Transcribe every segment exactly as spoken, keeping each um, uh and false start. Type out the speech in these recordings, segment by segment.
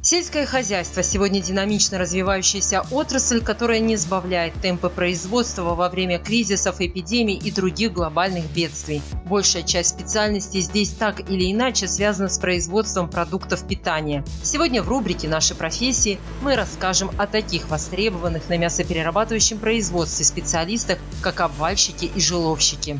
Сельское хозяйство – сегодня динамично развивающаяся отрасль, которая не сбавляет темпы производства во время кризисов, эпидемий и других глобальных бедствий. Большая часть специальностей здесь так или иначе связана с производством продуктов питания. Сегодня в рубрике «Наши профессии» мы расскажем о таких востребованных на мясоперерабатывающем производстве специалистах, как обвальщики и жиловщики.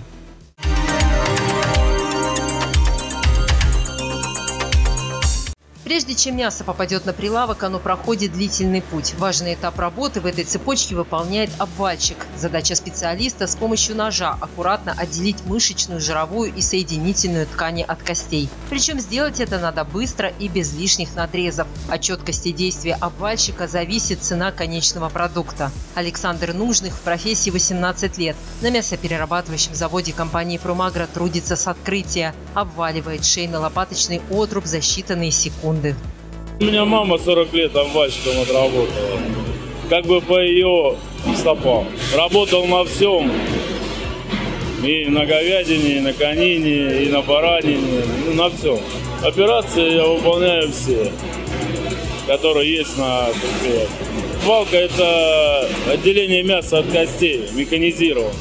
Прежде чем мясо попадет на прилавок, оно проходит длительный путь. Важный этап работы в этой цепочке выполняет обвальщик. Задача специалиста – с помощью ножа аккуратно отделить мышечную, жировую и соединительную ткани от костей. Причем сделать это надо быстро и без лишних надрезов. От четкости действия обвальщика зависит цена конечного продукта. Александр Нужных в профессии восемнадцать лет. На мясоперерабатывающем заводе компании «Промагра» трудится с открытия. Обваливает шейно-лопаточный отруб за считанные секунды. У меня мама сорок лет обвальщиком отработала. Как бы по ее стопам. Работал на всем. И на говядине, и на конине, и на баранине. Ну, на всем. Операции я выполняю все, которые есть на предприятии. Валка – это отделение мяса от костей, механизировано.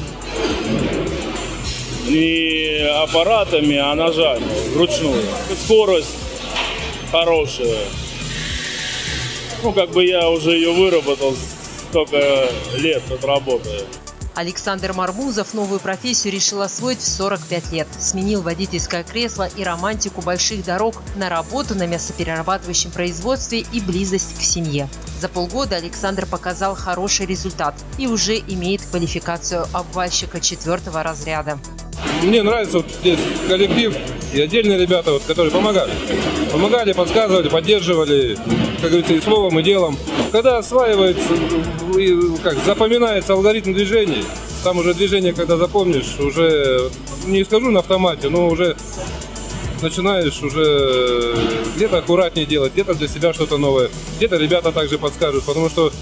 Не аппаратами, а ножами, вручную. Скорость хорошая. Ну, как бы я уже ее выработал, столько лет отработаю. Александр Мармузов новую профессию решил освоить в сорок пять лет. Сменил водительское кресло и романтику больших дорог на работу на мясоперерабатывающем производстве и близость к семье. За полгода Александр показал хороший результат и уже имеет квалификацию обвальщика четвертого разряда. Мне нравится вот здесь коллектив и отдельные ребята, вот, которые помогали. Помогали, подсказывали, поддерживали, как говорится, и словом, и делом. Когда осваивается, и, как, запоминается алгоритм движений, там уже движение, когда запомнишь, уже, не скажу на автомате, но уже начинаешь уже где-то аккуратнее делать, где-то для себя что-то новое, где-то ребята также подскажут, потому что,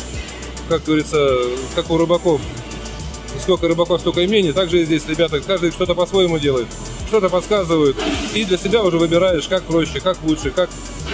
как говорится, как у рыбаков, сколько рыбаков, столько и мнений, также и здесь ребята, каждый что-то по-своему делает, что-то подсказывают, и для себя уже выбираешь, как проще, как лучше, как,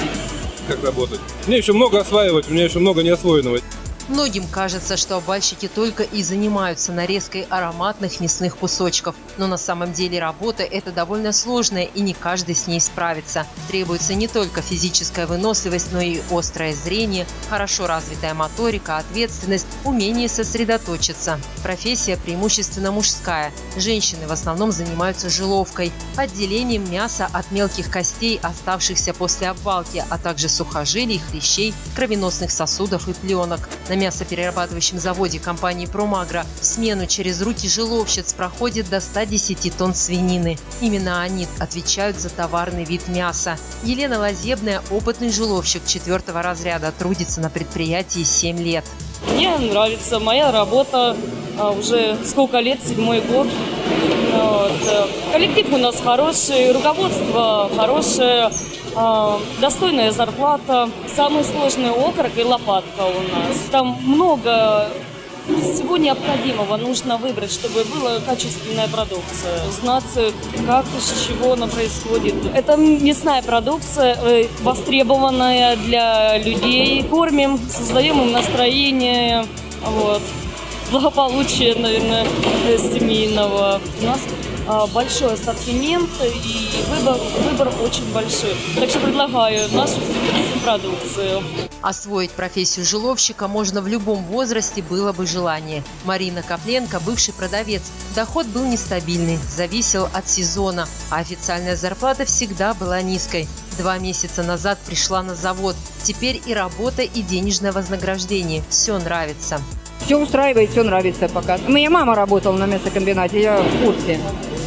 как работать. Мне еще много осваивать, у меня еще много неосвоенного. Многим кажется, что обвальщики только и занимаются нарезкой ароматных мясных кусочков. Но на самом деле работа эта довольно сложная, и не каждый с ней справится. Требуется не только физическая выносливость, но и острое зрение, хорошо развитая моторика, ответственность, умение сосредоточиться. Профессия преимущественно мужская. Женщины в основном занимаются жиловкой, отделением мяса от мелких костей, оставшихся после обвалки, а также сухожилий, хрящей, кровеносных сосудов и пленок. На мясоперерабатывающем заводе компании «Промагра» в смену через руки жиловщиц проходит до ста десяти тонн свинины. Именно они отвечают за товарный вид мяса. Елена Лазебная – опытный жиловщик четвертого разряда, трудится на предприятии семь лет. Мне нравится моя работа, уже сколько лет, седьмой год. Вот. Коллектив у нас хороший, руководство хорошее. Достойная зарплата, самый сложный окорок и лопатка у нас. Там много всего необходимого нужно выбрать, чтобы была качественная продукция. Знать, как, из чего она происходит. Это мясная продукция, востребованная для людей. Кормим, создаем им настроение, вот. Благополучие, наверное, семейного. У нас большой ассортимент и выбор, выбор очень большой. Так что предлагаю нашу продукцию. Освоить профессию жиловщика можно в любом возрасте, было бы желание. Марина Копленко – бывший продавец. Доход был нестабильный, зависел от сезона, а официальная зарплата всегда была низкой. Два месяца назад пришла на завод. Теперь и работа, и денежное вознаграждение. Все нравится. Все устраивает, все нравится пока. У меня мама работала на мясокомбинате, я в курсе.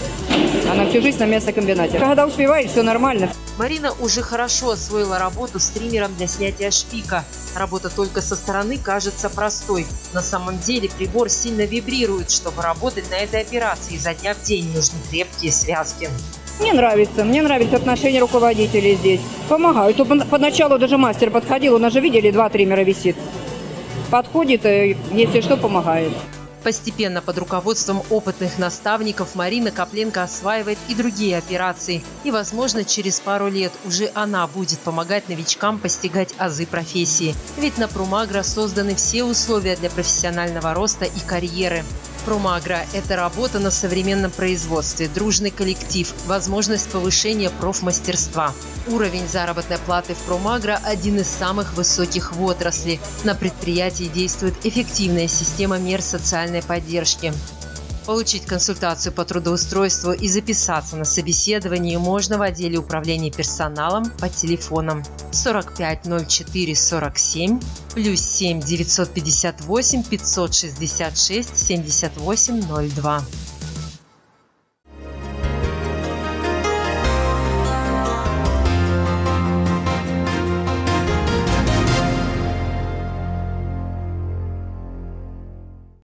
Она всю жизнь на мясокомбинате. Когда успевает, все нормально. Марина уже хорошо освоила работу с триммером для снятия шпика. Работа только со стороны кажется простой. На самом деле прибор сильно вибрирует. Чтобы работать на этой операции, изо дня в день нужны крепкие связки. Мне нравится, мне нравится отношение руководителей здесь. Помогают. Поначалу даже мастер подходил, у нас же видели, два триммера висит. Подходит и, если что, помогает. Постепенно под руководством опытных наставников Марина Копленко осваивает и другие операции. И, возможно, через пару лет уже она будет помогать новичкам постигать азы профессии. Ведь на Промагро созданы все условия для профессионального роста и карьеры. Промагро – это работа на современном производстве, дружный коллектив, возможность повышения профмастерства. Уровень заработной платы в Промагро – один из самых высоких в отрасли. На предприятии действует эффективная система мер социальной поддержки. Получить консультацию по трудоустройству и записаться на собеседование можно в отделе управления персоналом по телефонам сорок пять ноль четыре сорок семь, плюс семь девятьсот пятьдесят восемь пятьсот шестьдесят шесть семьдесят восемь ноль два.